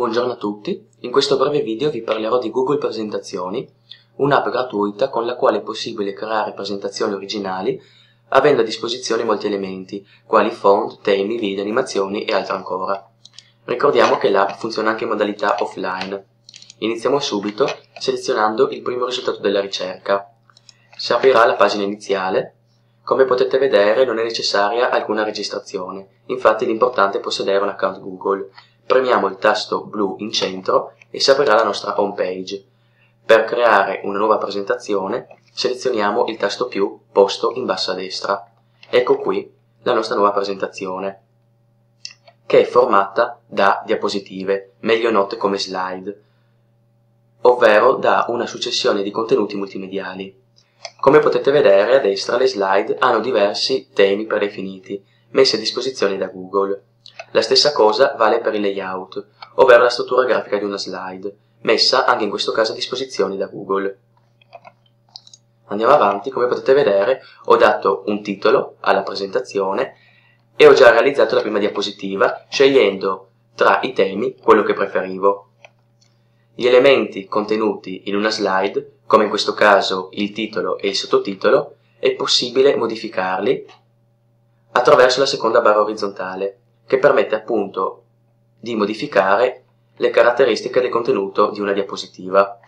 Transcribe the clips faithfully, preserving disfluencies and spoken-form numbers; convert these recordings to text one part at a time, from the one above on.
Buongiorno a tutti, in questo breve video vi parlerò di Google Presentazioni, un'app gratuita con la quale è possibile creare presentazioni originali avendo a disposizione molti elementi, quali font, temi, video, animazioni e altro ancora. Ricordiamo che l'app funziona anche in modalità offline. Iniziamo subito selezionando il primo risultato della ricerca. Si aprirà la pagina iniziale. Come potete vedere non è necessaria alcuna registrazione, infatti l'importante è possedere un account Google. Premiamo il tasto blu in centro e si aprirà la nostra home page. Per creare una nuova presentazione selezioniamo il tasto più posto in basso a destra. Ecco qui la nostra nuova presentazione, che è formata da diapositive, meglio note come slide, ovvero da una successione di contenuti multimediali. Come potete vedere a destra le slide hanno diversi temi predefiniti, messi a disposizione da Google. La stessa cosa vale per il layout, ovvero la struttura grafica di una slide, messa anche in questo caso a disposizione da Google. Andiamo avanti, come potete vedere ho dato un titolo alla presentazione e ho già realizzato la prima diapositiva, scegliendo tra i temi quello che preferivo. Gli elementi contenuti in una slide, come in questo caso il titolo e il sottotitolo, è possibile modificarli attraverso la seconda barra orizzontale, che permette appunto di modificare le caratteristiche del contenuto di una diapositiva.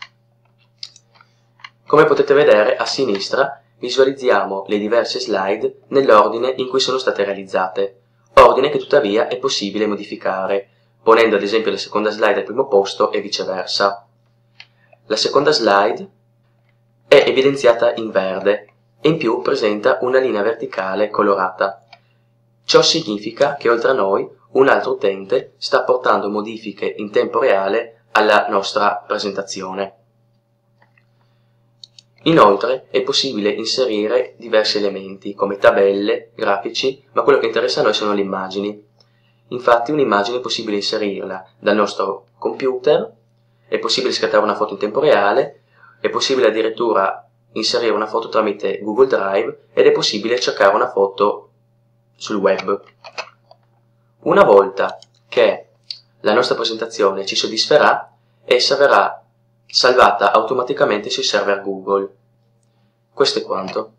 Come potete vedere a sinistra visualizziamo le diverse slide nell'ordine in cui sono state realizzate, ordine che tuttavia è possibile modificare, ponendo ad esempio la seconda slide al primo posto e viceversa. La seconda slide è evidenziata in verde e in più presenta una linea verticale colorata. Ciò significa che oltre a noi un altro utente sta apportando modifiche in tempo reale alla nostra presentazione. Inoltre è possibile inserire diversi elementi come tabelle, grafici, ma quello che interessa a noi sono le immagini. Infatti un'immagine è possibile inserirla dal nostro computer, è possibile scattare una foto in tempo reale, è possibile addirittura inserire una foto tramite Google Drive ed è possibile cercare una foto sul web. Una volta che la nostra presentazione ci soddisferà, essa verrà salvata automaticamente sui server Google. Questo è quanto.